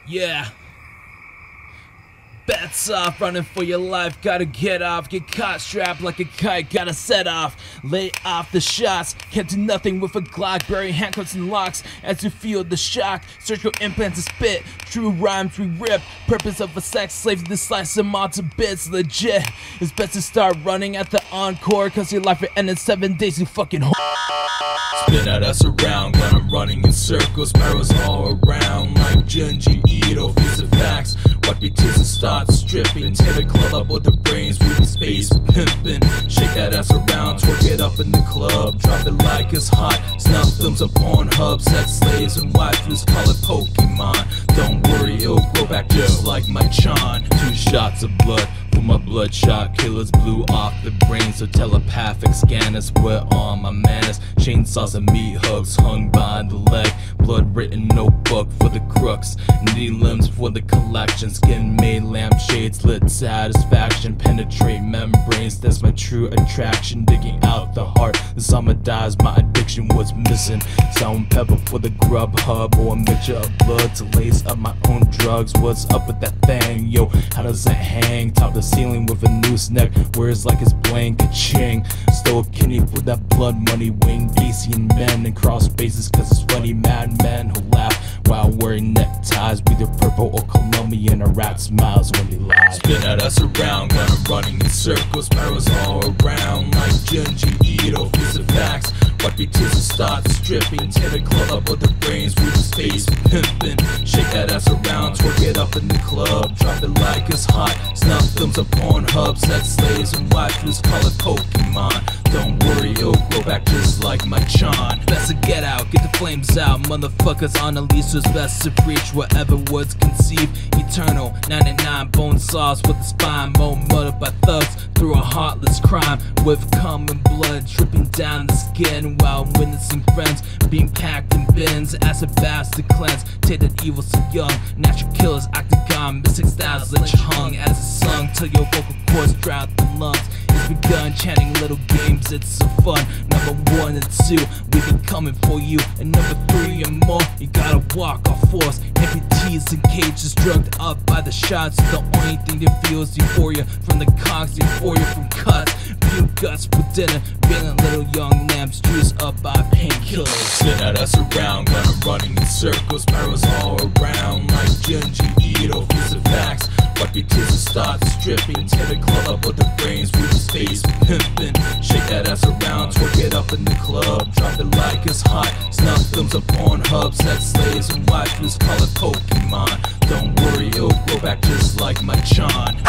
Yeah. Bets off, running for your life, gotta get off, get caught strapped like a kite, gotta set off, lay off the shots, can't do nothing with a Glock, bury handcuffs and locks as you feel the shock, surgical implants to spit, true rhymes we rip, purpose of a sex slave to slice them all to bits, legit, it's best to start running at the encore, cause your life will end in 7 days, you fucking Spin at us around, when I'm running in circles, barrels all around, like Junji Ito, face of facts, wipe your tears and start stripping, tear the club up with the brains, we be space pimping, shake that ass around, twerk it up in the club, drop it like it's hot, snuff thumbs up on hubs, sex slaves and waifus, call it Pokemon, don't worry, it'll grow back just like my Chan, 2 shots of blood, for my bloodshot killers blew off the brain, so telepathic scanners put on my manners, chainsaws and meat hooks hung by the leg, blood written notebook for the crooks, knee limbs for the collection, skin made lampshades, lit satisfaction, penetrate membranes, that's my true attraction, digging out the heart, the summer dies, my addiction was missing, sound pepper for the grub hub, or a mixture of blood to lace up my own drugs, what's up with that thing, yo, how does it hang, top the ceiling with a noose neck, words like it's blank, ka-ching, stole a kidney for that blood money, Wayne Gacy and men, and cross faces cause it's funny, madmen who laugh while wearing neckties, be the purple or Colombian, or rat smiles when they lie. Spin at us around, when I'm running in circles, barrels all around, like Junji Ito, face of facts, wipe your tears and start stripping, tear the club up with the brains, we just face pimping, shake that ass around, twerk it up in the club, drop it like it's hot, snuff thumbs up on hubs, sex slaves and waifus, call it Pokemon, don't worry, it'll grow back just like my Chan. Best to get out, get the flames out, motherfuckers on the lease, was best to preach whatever was conceived, eternal, 99 bone saws with the spine, more murdered by thugs, through a heartless crime, with common blood dripping down the skin, while witnessing friends being packed in bins, acid baths to cleanse, tainted evil so young, natural killers, octagon, mystic styles let you hung, as it's sung, till your vocal cords drought the lungs, it's begun, chanting little games, it's so fun, number 1 and 2, we be coming for you, and number 3 and more, you gotta walk off force, amputees and cages, drugged up by the shots, the only thing that feels euphoria, from the cogs, euphoria from cuts, few guts for dinner, bailing little young lambs, juiced up by painkillers. Spin at us around, when I'm running in circles, barrels all around, like Junji Ito, face of facts, wipe your tears and start stripping, tear the club up with the brains, we just face pimping, shake that ass around, twerk it up in the club, drop it like it's hot, snuff thumbs up on hubs, sex slaves and waifus, call it Pokemon, don't worry, it'll grow back just like my Chan.